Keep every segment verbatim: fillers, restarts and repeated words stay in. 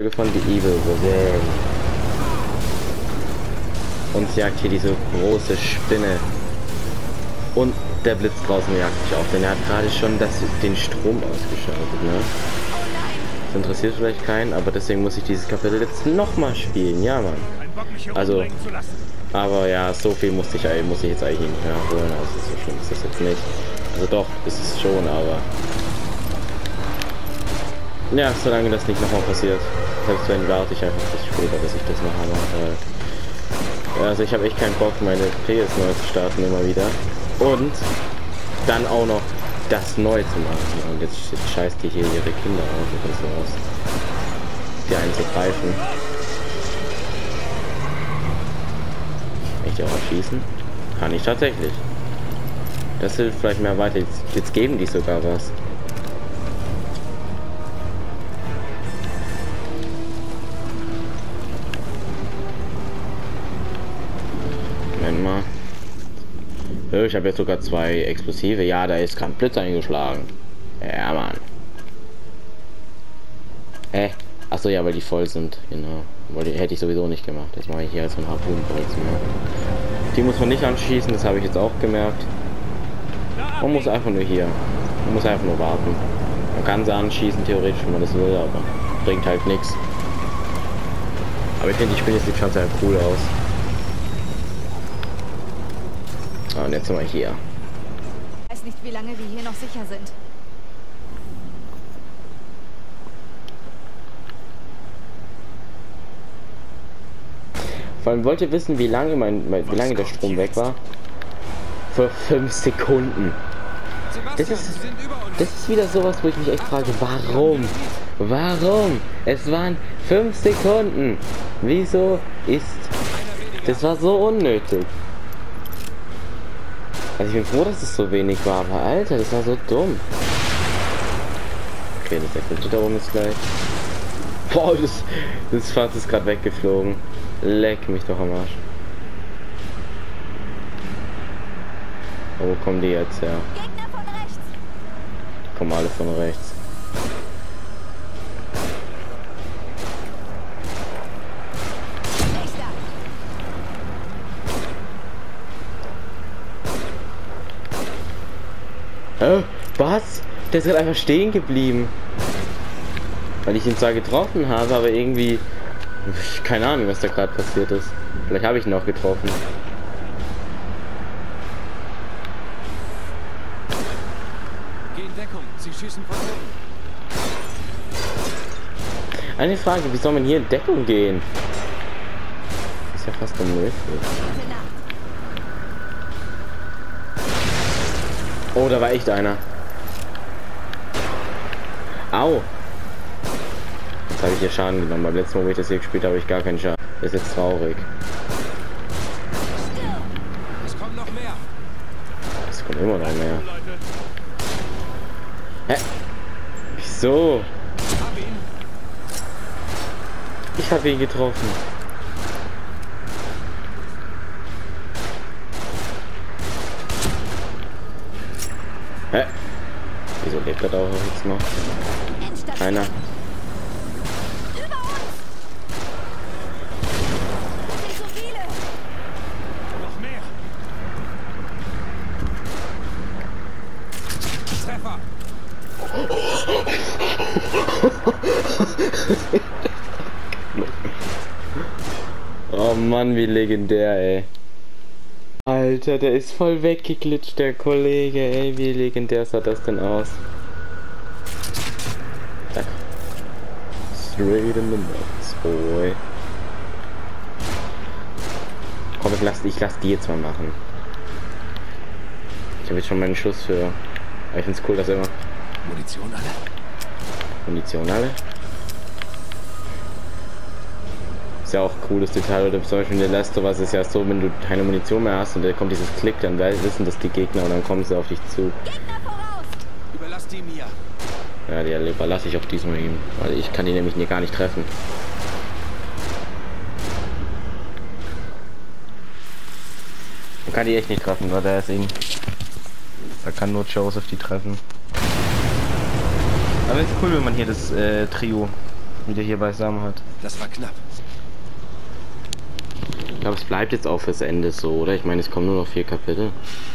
von die Evil Within. Uns jagt hier diese große Spinne. Und der Blitz draußen jagt mich auch, denn er hat gerade schon das, den Strom ausgeschaltet, ne? Das interessiert vielleicht keinen, aber deswegen muss ich dieses Kapitel jetzt nochmal spielen. Ja, Mann. Also, aber ja, so viel musste ich, muss ich jetzt eigentlich nicht mehr holen. Also so schlimm ist das jetzt nicht. Also doch, ist es schon, aber... Ja, solange das nicht nochmal passiert. Selbst wenn, warte ich einfach bis später, bis ich das nochmal mache. Also ich habe echt keinen Bock, meine P S neu zu starten immer wieder. Und dann auch noch das neu zu machen. Und jetzt, jetzt scheißt die hier ihre Kinder auf und so aus. Die einzugreifen. Kann ich die auch erschießen? Kann ich tatsächlich. Das hilft vielleicht mehr weiter. Jetzt, jetzt geben die sogar was. Moment mal. Ich habe jetzt sogar zwei Explosive. Ja, da ist kein Blitz eingeschlagen. Ja, Mann. Hä? Äh, Achso, ja, weil die voll sind. Genau. Weil die hätte ich sowieso nicht gemacht. Das mache ich hier als ein Harpunenbolzen. Die muss man nicht anschießen, das habe ich jetzt auch gemerkt. Man muss einfach nur hier. Man muss einfach nur warten. Man kann sie anschießen, theoretisch, wenn man das will, aber bringt halt nichts. Aber ich finde, die Spiele sieht schon sehr cool aus. Ah, und jetzt sind wir hier. Ich weiß nicht, wie lange wir hier noch sicher sind. Vor allem wollt ihr wissen, wie lange mein, mein wie lange der Strom weg war? Für fünf Sekunden. Das ist, das ist wieder sowas, wo ich mich echt frage, warum? Warum? Es waren fünf Sekunden. Wieso ist... Das war so unnötig. Also ich bin froh, dass es so wenig war, aber Alter, das war so dumm. Okay, das Deckbild da oben ist gleich. Boah, das, das Fahrrad ist gerade weggeflogen. Leck mich doch am Arsch. Oh, wo kommen die jetzt her? Gegner von rechts. Die kommen alle von rechts. Äh, was? Der ist halt einfach stehen geblieben. Weil ich ihn zwar getroffen habe, aber irgendwie... Keine Ahnung, was da gerade passiert ist. Vielleicht habe ich ihn auch getroffen. Geh in Deckung. Sie schießen von oben. Eine Frage, wie soll man hier in Deckung gehen? Ist ja fast unmöglich. Oh, da war echt einer. Au! Jetzt habe ich hier Schaden genommen. Beim letzten Mal, wo ich das hier gespielt habe, habe ich gar keinen Schaden. Das ist jetzt traurig. Es kommen noch mehr. Es kommt immer noch mehr. Hä? Wieso? Hab ihn. Ich habe ihn getroffen. Hä? Wieso lebt er da auch jetzt noch? Keiner. Noch mehr. Treffer. Oh Mann, wie legendär, ey. Alter, der ist voll weggeglitscht, der Kollege, ey. Wie legendär sah das denn aus? Zack. Straight in the nuts, boy. Komm, ich lass, ich lass die jetzt mal machen. Ich habe jetzt schon meinen Schuss für... Aber ich find's cool, dass immer... Munition alle. Munition alle. Ist ja auch ein cooles Detail, oder zum Beispiel in der Last of Us ist ja so, wenn du keine Munition mehr hast und da kommt dieses Klick, dann wissen das die Gegner und dann kommen sie auf dich zu. Gegner voraus. Überlass die mir. Ja, die überlasse ich auch diesmal ihm, weil ich kann die nämlich hier gar nicht treffen. Man kann die echt nicht treffen, weil der ist ihn. Da kann nur Joseph die treffen. Aber es ist cool, wenn man hier das äh, Trio wieder hier beisammen hat. Das war knapp. Ich glaube, es bleibt jetzt auch fürs Ende so, oder? Ich meine, es kommen nur noch vier Kapitel.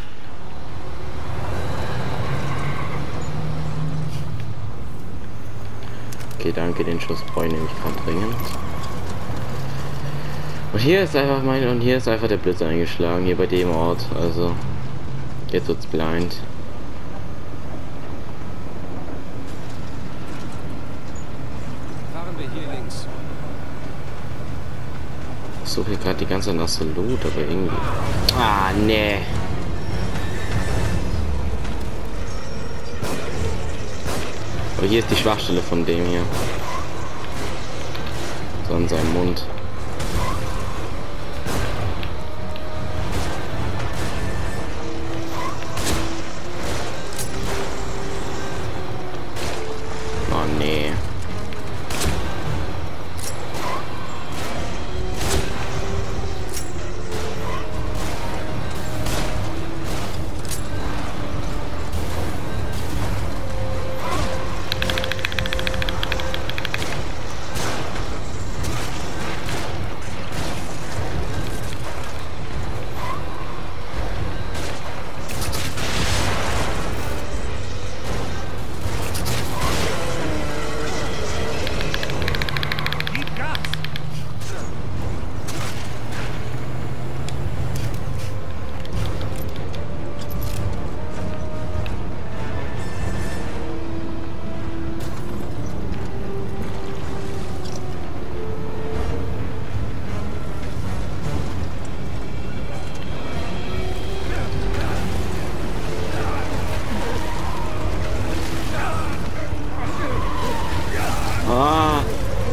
Okay, danke, den Schuss brauche ich nämlich gerade dringend. Und hier ist einfach mein, und hier ist einfach der Blitz eingeschlagen, hier bei dem Ort, also jetzt wird's blind. Fahren wir hier links. Ich suche hier gerade die ganze Zeit nach so Loot, aber irgendwie... Ah, nee. Aber hier ist die Schwachstelle von dem hier. So in seinem Mund. Oh nee. Ah.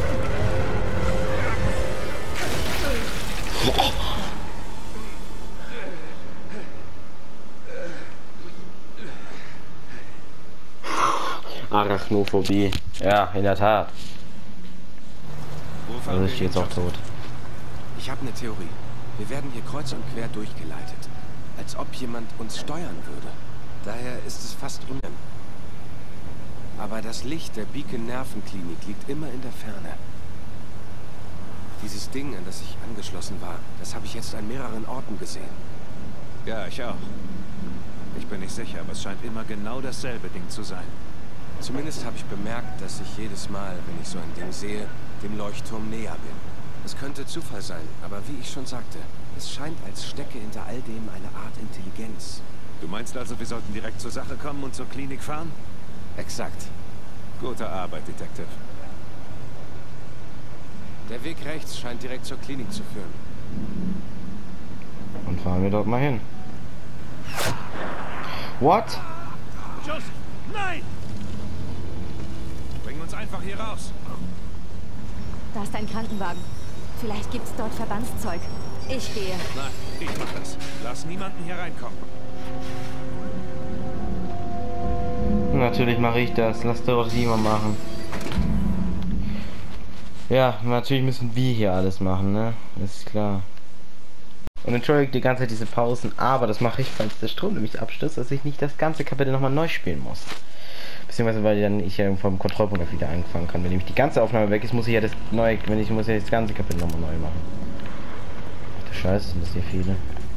Arachnophobie. Ja, in der Tat. Wo fahren Also wir ist hin, jetzt auch Johnson? tot. Ich habe eine Theorie. Wir werden hier kreuz und quer durchgeleitet. Als ob jemand uns steuern würde. Daher ist es fast unheimlich. Aber das Licht der Beacon Nervenklinik liegt immer in der Ferne. Dieses Ding, an das ich angeschlossen war, das habe ich jetzt an mehreren Orten gesehen. Ja, ich auch. Ich bin nicht sicher, aber es scheint immer genau dasselbe Ding zu sein. Zumindest habe ich bemerkt, dass ich jedes Mal, wenn ich so ein Ding sehe, dem Leuchtturm näher bin. Es könnte Zufall sein, aber wie ich schon sagte, es scheint, als stecke hinter all dem eine Art Intelligenz. Du meinst also, wir sollten direkt zur Sache kommen und zur Klinik fahren? Exakt. Gute Arbeit, Detective. Der Weg rechts scheint direkt zur Klinik zu führen. Und fahren wir dort mal hin. What? Joseph, nein! Bring uns einfach hier raus. Da ist ein Krankenwagen. Vielleicht gibt's dort Verbandszeug. Ich gehe. Nein, ich mach das. Lass niemanden hier reinkommen. Natürlich mache ich das. Lass doch die mal machen. Ja, natürlich müssen wir hier alles machen, ne? Das ist klar. Und entschuldigt die ganze Zeit diese Pausen, aber das mache ich, falls der Strom nämlich abstürzt, dass ich nicht das ganze Kapitel nochmal neu spielen muss. Beziehungsweise weil dann ich ja vom Kontrollpunkt wieder anfangen kann. Wenn nämlich die ganze Aufnahme weg ist, muss ich ja das neue, wenn ich muss ja das ganze Kapitel nochmal neu machen. Ach du Scheiße, sind das hier viele.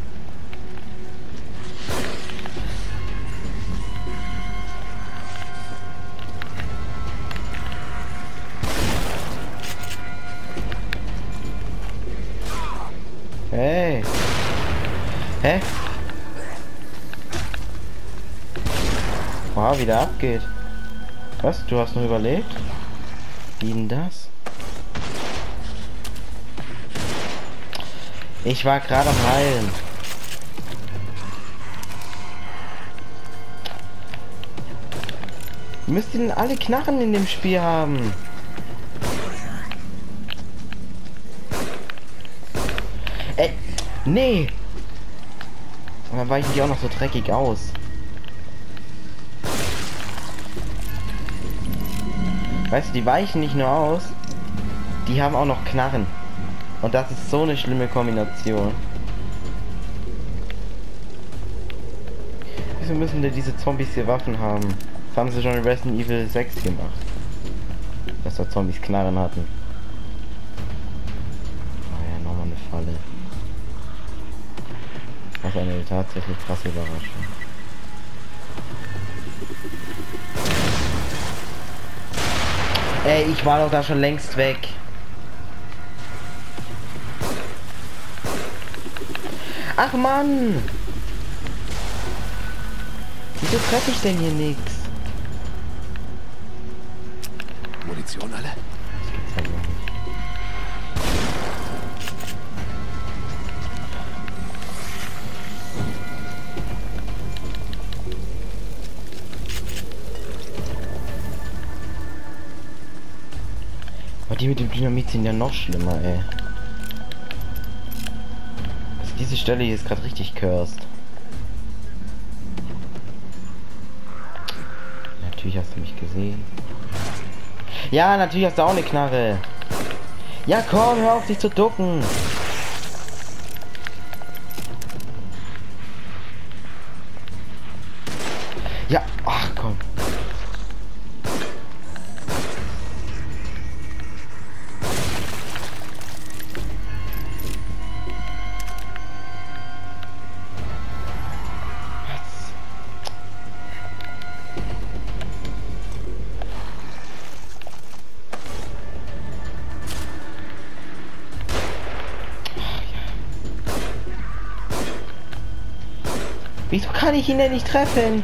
Hey! Hä? Wow, wie der abgeht. Was? Du hast noch überlebt? Wie denn das? Ich war gerade am Heilen. Müsst ihr denn alle Knarren in dem Spiel haben? Ey, nee. Und dann weichen die auch noch so dreckig aus. Weißt du, die weichen nicht nur aus, die haben auch noch Knarren. Und das ist so eine schlimme Kombination. Wieso müssen denn diese Zombies hier Waffen haben? Das haben sie schon in Resident Evil sechs gemacht. dass da Zombies Knarren hatten. Ah ja, nochmal eine Falle. Was eine tatsächlich krasse Überraschung. Ey, ich war doch da schon längst weg. Ach Mann! Wieso treffe ich denn hier nichts? Munition alle? Das gibt's halt gar nicht. Aber die mit dem Dynamit sind ja noch schlimmer, ey. Also diese Stelle hier ist gerade richtig cursed. Natürlich hast du mich gesehen. Ja, natürlich hast du auch eine Knarre. Ja, komm, hör auf, dich zu ducken. Ja, ach komm. Wieso kann ich ihn denn nicht treffen?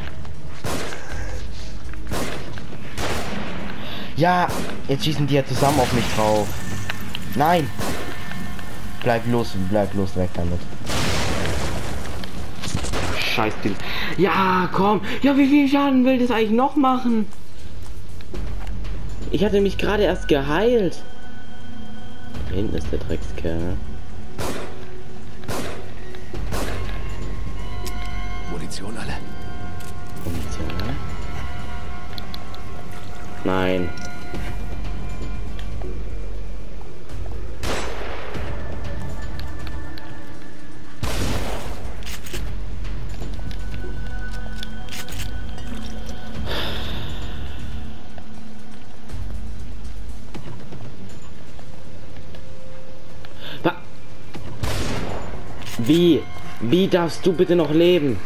Ja, jetzt schießen die ja zusammen auf mich drauf. Nein! Bleib los, bleib los, weg damit. Scheiß Ding. Ja, komm! Ja, wie viel Schaden will das eigentlich noch machen? Ich hatte mich gerade erst geheilt. Da hinten ist der Dreckskerl. Munition alle? Munition alle? Nein. Wa- Wie? Wie darfst du bitte noch leben?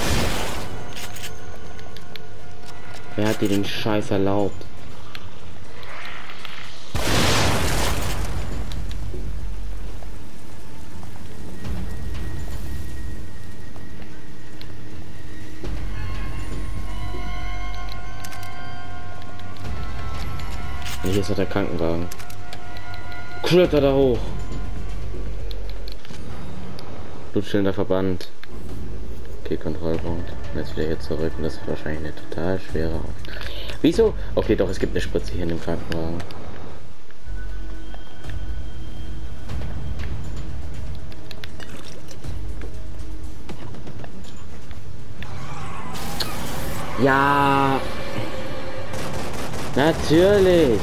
Wer hat dir den Scheiß erlaubt? Hier ist noch der Krankenwagen. Kletter da hoch. Blutschilder Verband. Okay, Kontrollpunkt. Und jetzt wieder hier zurück. Und das ist wahrscheinlich eine total schwere Aufgabe. Wieso? Okay, doch, es gibt eine Spritze hier in dem Krankenwagen. Ja. Natürlich.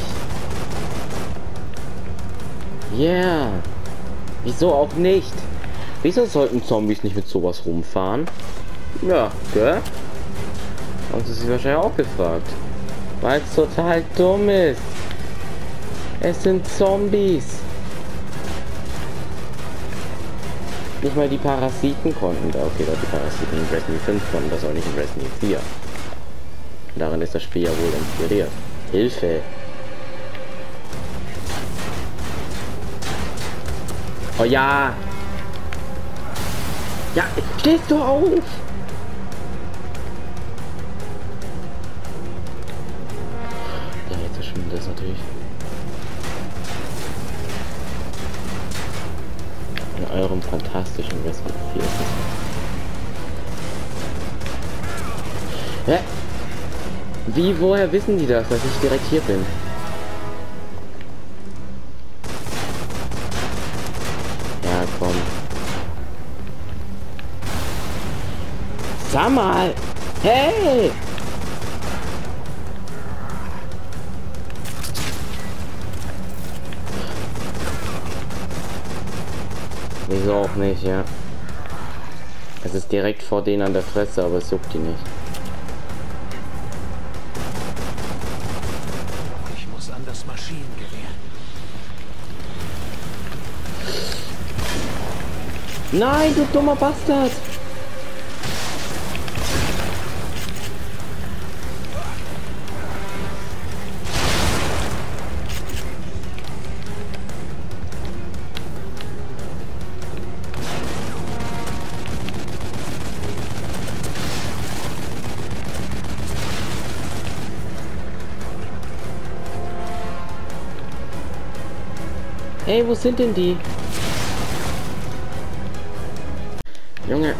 Yeah. Wieso auch nicht? Wieso sollten Zombies nicht mit sowas rumfahren? Ja, gell? Haben sie sich wahrscheinlich auch gefragt. Weil es total dumm ist. Es sind Zombies. Nicht mal die Parasiten konnten da. Okay, doch die Parasiten in Resident Evil fünf konnten das auch nicht in Resident Evil vier. Daran ist das Spiel ja wohl inspiriert. Hilfe! Oh ja! Ja, stehst du auf! Ja, jetzt verschwindet das natürlich. In eurem fantastischen Resident Evil vier. Hä? Wie, woher wissen die das, dass ich direkt hier bin? Ja, komm. Sag mal! Hey! Wieso auch nicht, ja. Es ist direkt vor denen an der Fresse, aber es juckt die nicht. Ich muss an das Maschinen. Nein, du dummer Bastard! Ey, wo sind denn die? Junge.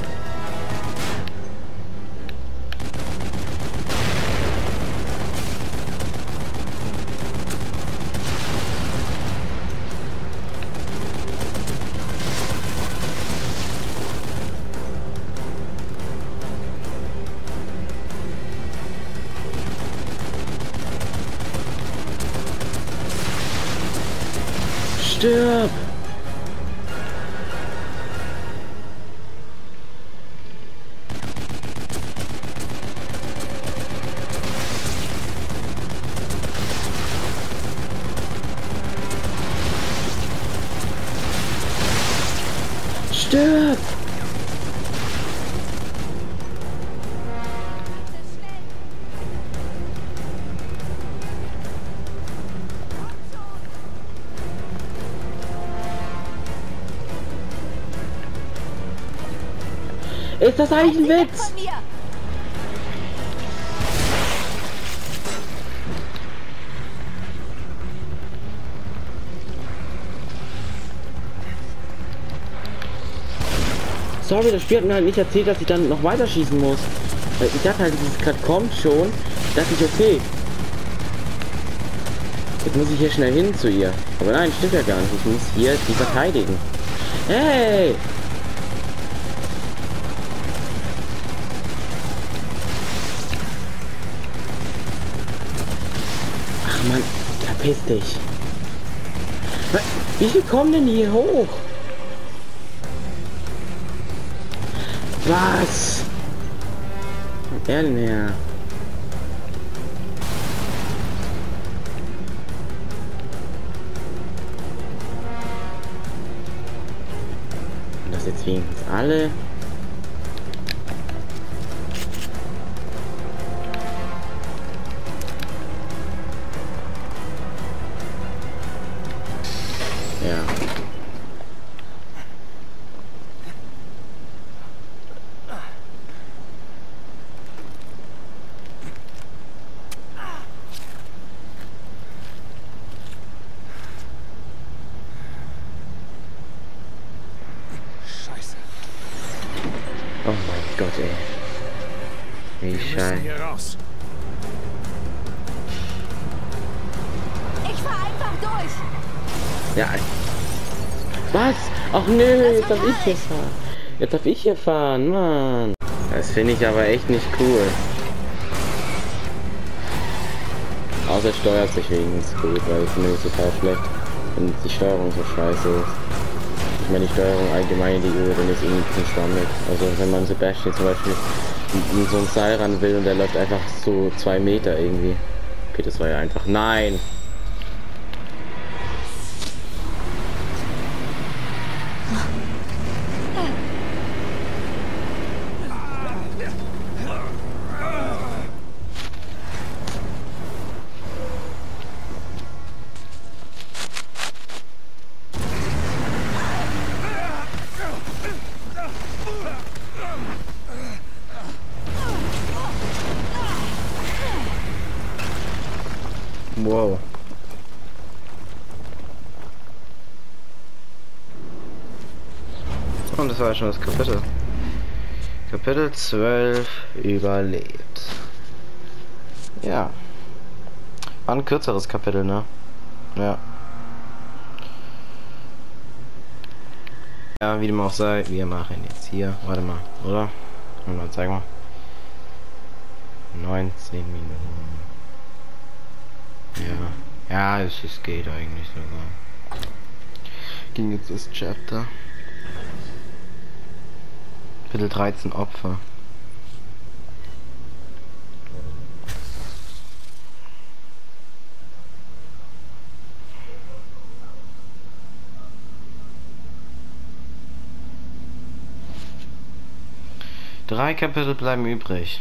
Stirb! Stirb! Ist das eigentlich ein Witz? Sorry, das Spiel hat mir halt nicht erzählt, dass ich dann noch weiter schießen muss. Ich dachte halt, dieses Cut kommt schon. Da dachte ich, okay. Jetzt muss ich hier schnell hin zu ihr. Aber nein, stimmt ja gar nicht. Ich muss hier die verteidigen. Hey! Ach man, verpiss dich. Wie viel kommen denn hier hoch? Was? Wo kommt er denn her? Und das jetzt wenigstens alle. Ja. Oh mein Gott, ey. Wie Wir müssen scheiße. hier raus. Ich fahr einfach durch. Ja. Was? Ach nö, jetzt darf ich hier fahren. Jetzt darf ich hier fahren, Mann. Das finde ich aber echt nicht cool. Außer es steuert sich wenigstens gut, weil es nämlich total schlecht und die Steuerung so scheiße ist. Ich meine, die Steuerung allgemein, die Uhr, ist irgendwie ein bisschen schwammig. Also wenn man Sebastian zum Beispiel in, in so ein Seil ran will und der läuft einfach so zwei Meter irgendwie. Okay, das war ja einfach. Nein! Wow. Und das war schon das Kapitel. Kapitel zwölf überlebt. Ja. War ein kürzeres Kapitel, ne? Ja. Ja, wie dem auch sei, wir machen jetzt hier. Warte mal, oder? Mal, zeig mal. neunzehn Minuten. Ja, ja, es, es geht eigentlich sogar. Ging jetzt das Chapter. Kapitel dreizehn Opfer. Drei Kapitel bleiben übrig.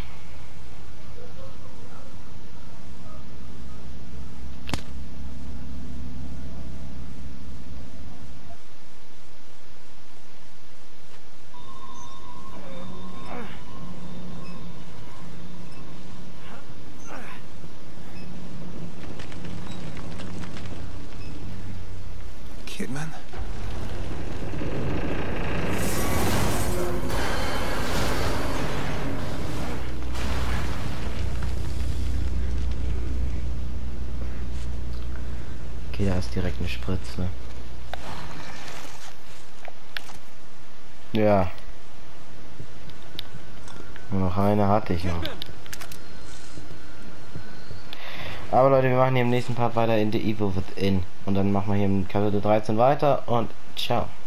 Kidman? Okay, da ist direkt eine Spritze. Ja. Nur noch eine hatte ich noch. Aber Leute, wir machen hier im nächsten Part weiter in The Evil Within. Und dann machen wir hier im Kapitel dreizehn weiter und ciao.